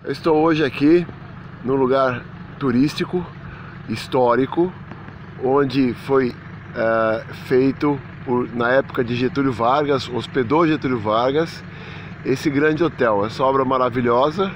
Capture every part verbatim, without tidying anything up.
Eu estou hoje aqui num lugar turístico, histórico, onde foi é, feito, por, na época de Getúlio Vargas, hospedou Getúlio Vargas, esse grande hotel, essa obra maravilhosa,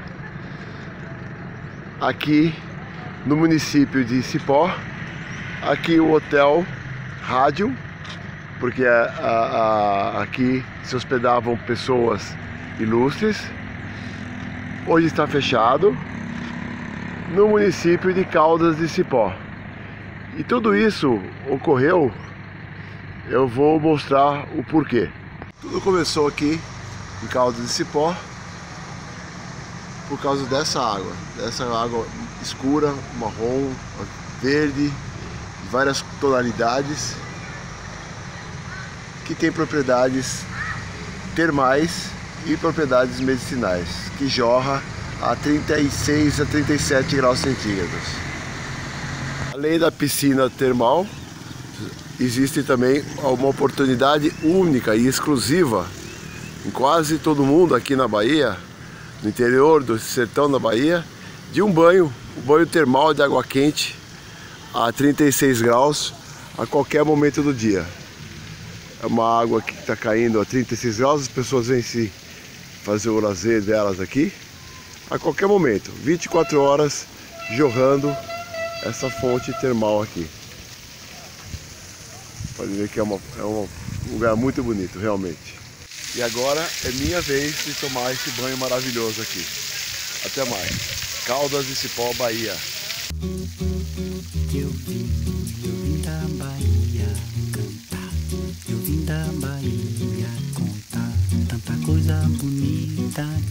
aqui no município de Cipó. Aqui o Hotel Rádio, porque a, a, a, aqui se hospedavam pessoas ilustres. Hoje está fechado, no município de Caldas de Cipó. E tudo isso ocorreu, eu vou mostrar o porquê. Tudo começou aqui em Caldas de Cipó por causa dessa água, dessa água escura, marrom, verde, várias tonalidades, que tem propriedades termais e propriedades medicinais, que jorra a trinta e seis a trinta e sete graus centígrados. Além da piscina termal, existe também uma oportunidade única e exclusiva em quase todo mundo aqui na Bahia, no interior do sertão da Bahia, de um banho, um banho termal de água quente a trinta e seis graus a qualquer momento do dia. É uma água que está caindo a trinta e seis graus, as pessoas vêm se fazer o lazer delas aqui a qualquer momento, vinte e quatro horas jorrando essa fonte termal aqui. Pode ver que é, uma, é um lugar muito bonito, realmente. E agora é minha vez de tomar esse banho maravilhoso aqui. Até mais. Caldas de Cipó, Bahia. Eu vim, eu vim da Bahia cantar, eu vim da Bahia contar tanta coisa bonita